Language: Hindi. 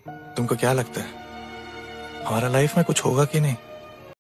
तुमको क्या लगता है हमारा लाइफ में कुछ होगा कि नहीं?